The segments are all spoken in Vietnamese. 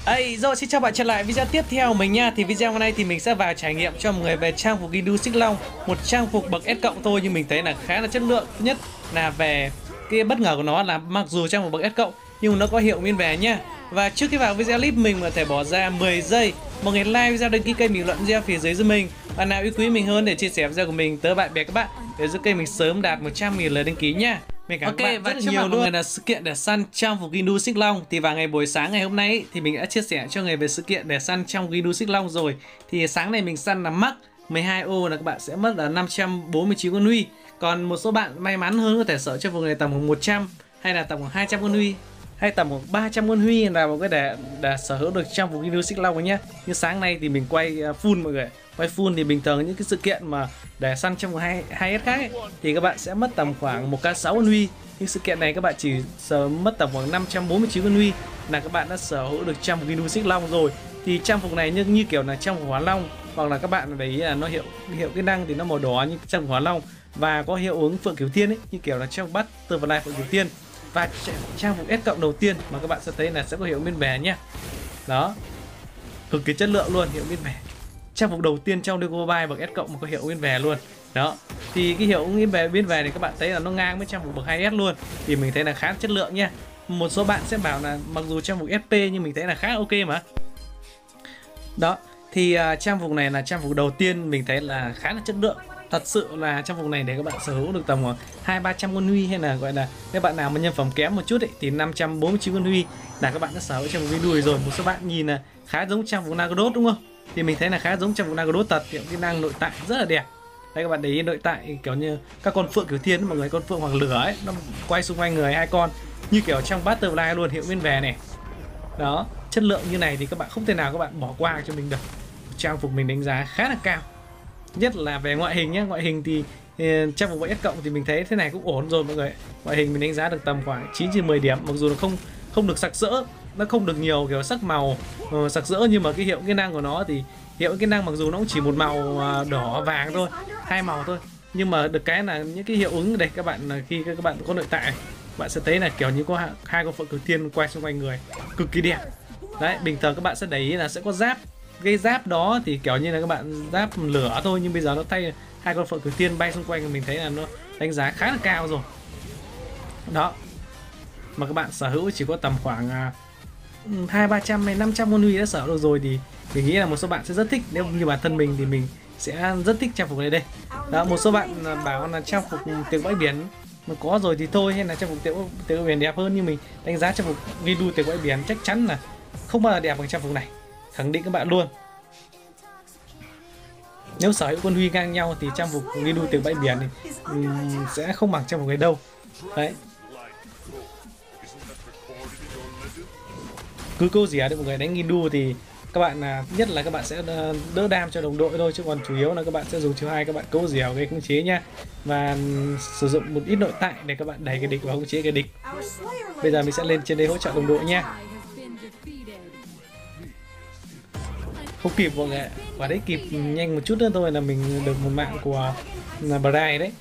Rồi xin chào bạn trở lại video tiếp theo của mình nha. Thì video hôm nay thì mình sẽ vào trải nghiệm cho mọi người về trang phục Gindu Xích Long, một trang phục bậc S cộng thôi nhưng mình thấy là khá là chất lượng. Thứ nhất là về cái bất ngờ của nó là mặc dù trang phục bậc S cộng nhưng nó có hiệu nguyên về nhá. Và trước khi vào video clip mình có thể bỏ ra 10 giây mọi người like video, đăng ký kênh, bình luận video phía dưới giúp mình. Và nào yêu quý mình hơn để chia sẻ video của mình tới bạn bè các bạn để giúp kênh mình sớm đạt 100.000 lượt đăng ký nha. Mình cảm ơn các bạn rất là nhiều luôn. Là sự kiện để săn trang phục Gindu Xích Long thì vào ngày buổi sáng ngày hôm nay thì mình đã chia sẻ cho người về sự kiện để săn trong Gindu Xích Long rồi. Thì sáng này mình săn là mắc 12 ô là các bạn sẽ mất là 549 con huy. Còn một số bạn may mắn hơn có thể sở cho vùng này tầm khoảng 100 hay là tầm khoảng 200 con huy hay tầm khoảng 300 con huy là một cái để sở hữu được trang phục Gindu Xích Long nhé. Như sáng nay thì mình quay full mọi người. Quay full thì bình thường những cái sự kiện mà để săn trong 2S khác ấy, thì các bạn sẽ mất tầm khoảng 1k6 con huy. Nhưng sự kiện này các bạn chỉ mất tầm khoảng 549 con huy là các bạn đã sở hữu được trang phục Gindu Xích Long rồi. Thì trang phục này như kiểu là trang phục Hóa Long, hoặc là các bạn để ý là nó hiệu cái năng thì nó màu đỏ như trang phục Hóa Long và có hiệu ứng Phượng Cửu Thiên ấy, như kiểu là trang bắt từ phần này Phượng Cửu Thiên. Và trang phục S cộng đầu tiên mà các bạn sẽ thấy là sẽ có hiệu nguyên bè nhé. Đó, cực kỳ chất lượng luôn, hiệu nguyên bè. Trang phục đầu tiên trong Lego Mobile bậc S cộng mà có hiệu nguyên bè luôn. Đó, thì cái hiệu nguyên bè thì các bạn thấy là nó ngang với trang phục bậc 2S luôn. Thì mình thấy là khá chất lượng nha. Một số bạn sẽ bảo là mặc dù trang phục SP nhưng mình thấy là khá ok mà. Đó, thì trang phục này là trang phục đầu tiên mình thấy là khá là chất lượng. Thật sự là trang phục này để các bạn sở hữu được tầm khoảng 200-300 con huy, hay là gọi là các bạn nào mà nhân phẩm kém một chút ấy, thì 549 con huy là các bạn đã sở hữu trang phục Gindu rồi. Một số bạn nhìn là khá giống trang phục Nagados đúng không? Thì mình thấy là khá giống trang phục Nagados thật, kiểu kỹ năng nội tại rất là đẹp. Đây các bạn để ý nội tại kiểu như các con Phượng Cửu Thiên mọi người, con Phượng Hoàng Lửa ấy, nó quay xung quanh người hai con như kiểu trong Butterfly luôn, hiệu nguyên về này. Đó, chất lượng như này thì các bạn không thể nào các bạn bỏ qua cho mình được. Trang phục mình đánh giá khá là cao. Nhất là về ngoại hình nhé, ngoại hình thì trang phục S cộng thì mình thấy thế này cũng ổn rồi mọi người. Ngoại hình mình đánh giá được tầm khoảng 9/10 điểm, mặc dù nó không được sặc sỡ, nó không được nhiều kiểu sắc màu sặc sỡ, nhưng mà cái hiệu kỹ năng của nó thì hiệu kỹ năng mặc dù nó cũng chỉ một màu đỏ vàng thôi, hai màu thôi, nhưng mà được cái là những cái hiệu ứng đây các bạn, khi các bạn có nội tại bạn sẽ thấy là kiểu như có hai con Phượng Cửu Thiên quay xung quanh người cực kỳ đẹp. Đấy, bình thường các bạn sẽ để ý là sẽ có giáp, cái giáp đó thì kiểu như là các bạn giáp lửa thôi, nhưng bây giờ nó thay hai con Phượng Cửu Thiên bay xung quanh, mình thấy là nó đánh giá khá là cao rồi. Đó, mà các bạn sở hữu chỉ có tầm khoảng 200-300 hay 500 con huy đã sở hữu được rồi, thì mình nghĩ là một số bạn sẽ rất thích. Nếu như bản thân mình thì mình sẽ rất thích trang phục này đây. Đó, một số bạn bảo là trang phục Tiểu Bãi Biển mà có rồi thì thôi, hay là trang phục Tiểu Bãi Biển đẹp hơn, nhưng mình đánh giá trang phục Gindu Tiểu Bãi Biển chắc chắn là không bao giờ đẹp bằng trang phục này, khẳng định các bạn luôn. Nếu sở hữu con huy ngang nhau thì trang phục Gindu Tiểu Bãi Biển thì sẽ không bằng trang phục này đâu. Đấy, cứ câu rỉa được mọi người đánh Gindu thì các bạn nhất là các bạn sẽ đỡ đam cho đồng đội thôi, chứ còn chủ yếu là các bạn sẽ dùng chiêu 2 các bạn câu rỉa cái khống chế nha, và sử dụng một ít nội tại để các bạn đẩy cái địch và khống chế cái địch. Bây giờ mình sẽ lên trên đây hỗ trợ đồng đội nha. Không kịp mọi người, và đấy kịp nhanh một chút nữa thôi là mình được một mạng của Bright đấy.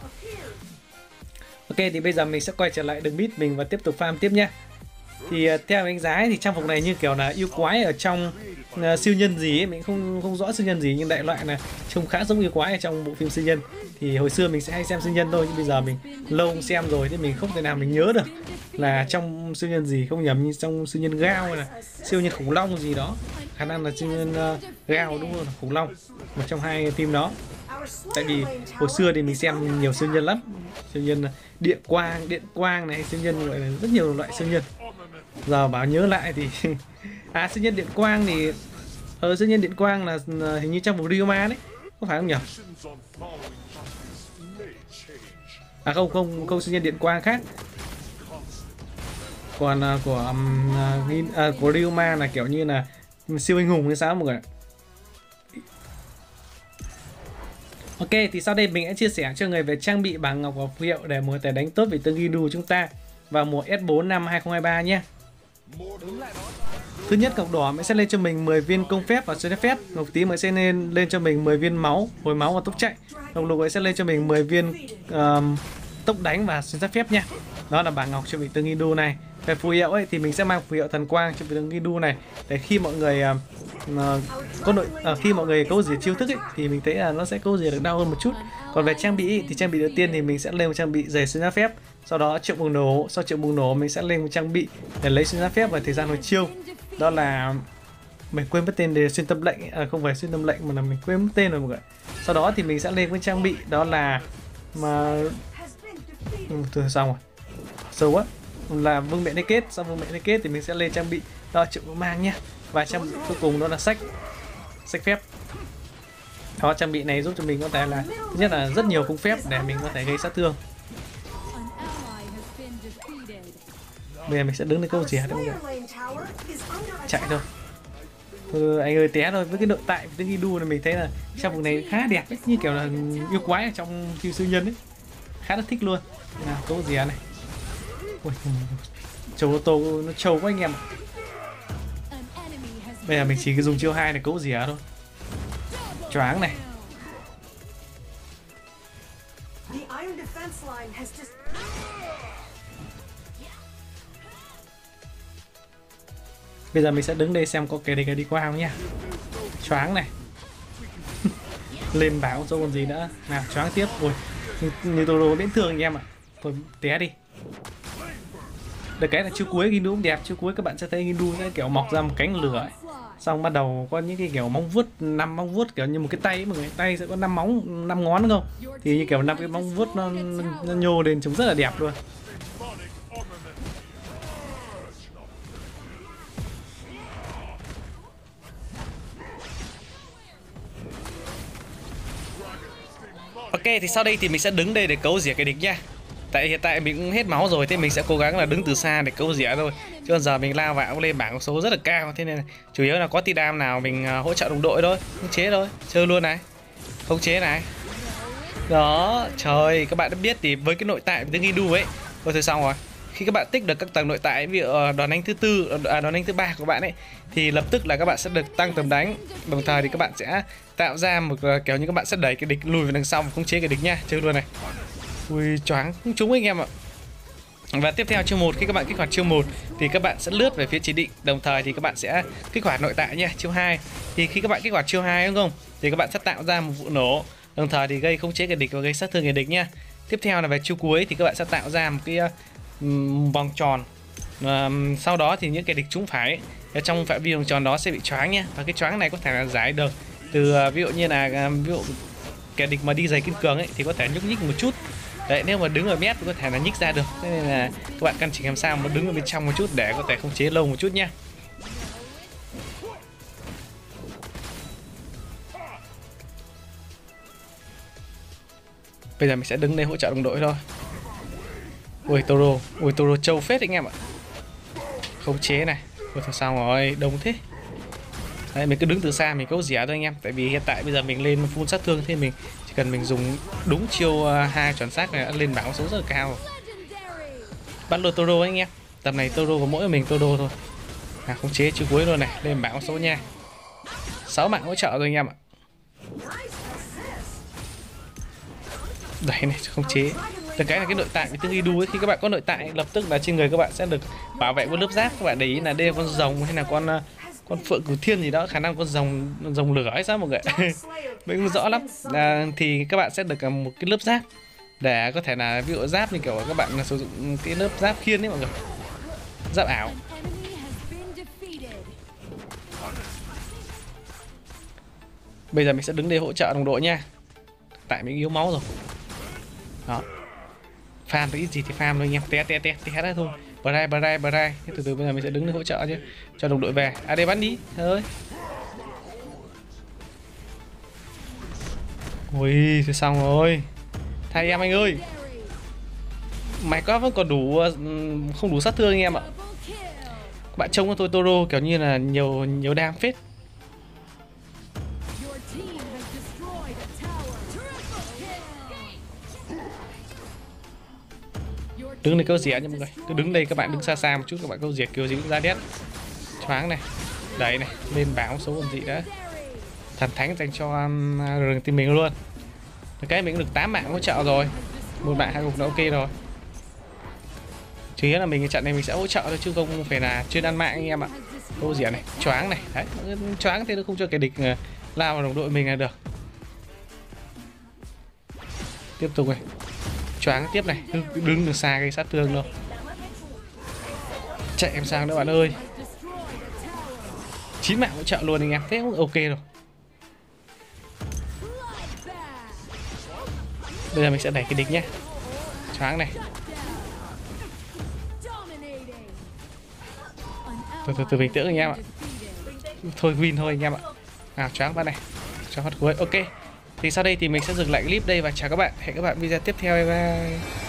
Ok, thì bây giờ mình sẽ quay trở lại đường bit mình và tiếp tục farm tiếp nha. Thì theo đánh giá thì trang phục này như kiểu là yêu quái ở trong siêu nhân gì ấy, mình không rõ siêu nhân gì, nhưng đại loại là trông khá giống yêu quái ở trong bộ phim siêu nhân. Thì hồi xưa mình sẽ hay xem siêu nhân thôi, nhưng bây giờ mình lâu không xem rồi thì mình không thể nào mình nhớ được là trong siêu nhân gì, không nhầm như trong siêu nhân Gao hay là siêu nhân khủng long gì đó. Khả năng là siêu nhân Gao đúng không, là khủng long, một trong hai phim đó. Tại vì hồi xưa thì mình xem nhiều siêu nhân lắm, siêu nhân điện quang này, siêu nhân gọi là rất nhiều loại siêu nhân. Giờ bảo nhớ lại thì siêu nhân điện quang thì siêu nhân điện quang là hình như trong vùng Ryoma đấy, có phải không nhỉ? Không siêu nhân điện quang khác. Còn của Ryoma là kiểu như là siêu anh hùng hay sao mọi người. Ok, thì sau đây mình sẽ chia sẻ cho người về trang bị bảng ngọc và phù hiệu để có thể đánh tốt vị tướng Gindu chúng ta vào mùa S4 năm 2023 nhé. Thứ nhất, ngọc đỏ sẽ lên cho mình 10 viên công phép và xuyên phép. Ngọc tím sẽ lên cho mình 10 viên máu, hồi máu và tốc chạy. Ngọc lục sẽ lên cho mình 10 viên tốc đánh và xuyên phép nha. Đó là bảng ngọc cho vị tướng Hindu này. Về phù hiệu ấy thì mình sẽ mang phù hiệu thần quang cho vị tướng Hindu này, để khi mọi người khi mọi người câu diệt chiêu thức ấy, thì mình thấy là nó sẽ câu diệt được đau hơn một chút. Còn về trang bị thì trang bị đầu tiên thì mình sẽ lên một trang bị giày xuyên giáp phép, sau đó triệu bùng nổ, sau triệu bùng nổ mình sẽ lên một trang bị để lấy xuyên giáp phép và thời gian hồi chiêu. Đó là mình quên mất tên để xuyên tâm lệnh ấy. Không phải xuyên tâm lệnh mà là mình quên mất tên rồi mọi người. Sau đó thì mình sẽ lên với trang bị đó là từ xong rồi sâu á là vương miện kết. Sau vương miện kết thì mình sẽ lên trang bị đó triệu mang nhá, và trang bị cuối cùng đó là sách phép. Đó, trang bị này giúp cho mình có thể là thứ nhất là rất nhiều công phép để mình có thể gây sát thương. Bây giờ mình sẽ đứng lên câu rỉa đấy mọi người, chạy thôi. Anh ơi té thôi. Với cái nội tại với Hindu này mình thấy là trang phục này khá đẹp ấy, như kiểu là yêu quái ở trong phim siêu nhân ấy, khá là thích luôn. Nào câu rỉa này, ui, trâu ô tô nó trâu quá anh em ạ. Bây giờ mình chỉ dùng chiêu 2 này câu rỉa thôi, choáng này. Bây giờ mình sẽ đứng đây xem có kẻ địch đi qua không nhá. Choáng này. Lên báo cho còn gì nữa. Nào choáng tiếp. Ui, như Toro miễn thương anh em ạ. Thôi té đi. Được cái là chiêu cuối Hindu cũng đẹp. Chiêu cuối các bạn sẽ thấy Hindu sẽ kiểu mọc ra một cánh lửa ấy. Xong bắt đầu có những cái kiểu móng vuốt, 5 móng vuốt kiểu như một cái tay ấy, mọi người. Tay sẽ có 5 móng, 5 ngón đúng không? Thì như kiểu 5 cái móng vuốt nó nhô lên trông rất là đẹp luôn. Ok, thì sau đây thì mình sẽ đứng đây để cấu rỉa cái địch nha. Tại hiện tại mình cũng hết máu rồi, thế mình sẽ cố gắng là đứng từ xa để cấu rỉa thôi. Chứ còn giờ mình lao vào cũng lên bảng số rất là cao, thế nên là chủ yếu là có Tidam nào mình hỗ trợ đồng đội thôi, khống chế thôi, chơi luôn này, khống chế này. Đó, trời, các bạn đã biết thì với cái nội tại với Hindu ấy, thôi xong rồi. Khi các bạn tích được các tầng nội tại, ví dụ đòn đánh thứ tư, đòn đánh thứ 3 của bạn ấy, thì lập tức là các bạn sẽ được tăng tầm đánh. Đồng thời thì các bạn sẽ tạo ra một kiểu như các bạn sẽ đẩy cái địch lùi về đằng sau và khống chế cái địch nha, chơi luôn này. Ui choáng trúng anh em ạ. Và tiếp theo chiêu 1, khi các bạn kích hoạt chiêu 1 thì các bạn sẽ lướt về phía chỉ định, đồng thời thì các bạn sẽ kích hoạt nội tại nha. Chiêu 2 thì khi các bạn kích hoạt chiêu 2 đúng không? Thì các bạn sẽ tạo ra một vụ nổ, đồng thời thì gây khống chế cái địch và gây sát thương cái địch nha. Tiếp theo là về chiêu cuối thì các bạn sẽ tạo ra một cái vòng tròn. Sau đó thì những cái địch trúng phải ở trong phạm vi vòng tròn đó sẽ bị choáng nha. Và cái choáng này có thể là giải được từ ví dụ như là ví dụ kẻ địch mà đi giày kim cương ấy thì có thể nhúc nhích một chút. Đấy, nếu mà đứng ở mép thì có thể là nhích ra được. Thế nên là các bạn căn chỉnh làm sao mà đứng ở bên trong một chút để có thể khống chế lâu một chút nha. Bây giờ mình sẽ đứng đây hỗ trợ đồng đội thôi. Ui Toro trâu phết anh em ạ. Khống chế này. Ui thôi sao rồi, đông thế. Đấy, mình cứ đứng từ xa mình câu rỉa thôi anh em. Tại vì hiện tại bây giờ mình lên full sát thương, thế mình chỉ cần mình dùng đúng chiêu 2 chuẩn xác này đã lên bảng số rất là cao. Bắt lô Toro anh em. Tầm này Toro có mỗi mình Toro thôi. Khống chế chiêu cuối luôn này, lên bảng số nha. 6 mạng hỗ trợ rồi anh em ạ. Đấy này, khống chế. Được cái là cái nội tại với tương Hindu ấy, khi các bạn có nội tại lập tức là trên người các bạn sẽ được bảo vệ với lớp giáp. Các bạn để ý là đây là con rồng hay là con phượng cửu thiên gì đó, khả năng con rồng lửa hay sao mọi người. Mình không rõ lắm. Thì các bạn sẽ được một cái lớp giáp để có thể là ví dụ giáp như kiểu các bạn sử dụng cái lớp giáp khiên ấy mọi người, giáp ảo. Bây giờ mình sẽ đứng đây hỗ trợ đồng đội nha, tại mình yếu máu rồi. Đó, farm cái gì thì farm thôi anh em, té ra thôi. Bờ rai. Thế từ từ bây giờ mình sẽ đứng để hỗ trợ chứ, cho đồng đội về. À đây bắn đi thôi. Ui thôi xong rồi, thay em anh ơi. Mày có vẫn còn đủ, không đủ sát thương anh em ạ. Các bạn trông tôi Toro kiểu như là nhiều đam phết. Đứng đây câu rỉa nha mọi người, cứ đứng đây các bạn đứng xa một chút, các bạn câu rỉa kiểu gì cũng ra đét. Choáng này, đẩy này, lên báo số còn gì đó. Thần thánh dành cho rừng team mình luôn. Cái mình cũng được 8 mạng hỗ trợ rồi, 1 mạng 2 gục là ok rồi. Chủ yếu là mình trận này mình sẽ hỗ trợ thôi chứ không phải là chuyên ăn mạng anh em ạ. Ô diệt này, choáng này, đấy, choáng thế nó không cho kẻ địch lao vào đồng đội mình là được. Tiếp tục này, choáng tiếp này, đứng được xa cái sát thương đâu. Chạy em sang nữa bạn ơi. 9 mạng hỗ trợ luôn anh em, thế cũng ok rồi. Bây giờ mình sẽ đẩy cái địch nhé. Choáng này. Từ bình tĩnh anh em ạ. Thôi win thôi anh em ạ. Nào choáng bạn này. Cho phát cuối. Ok. Thì sau đây thì mình sẽ dừng lại clip đây và chào các bạn. Hẹn các bạn video tiếp theo. Bye bye.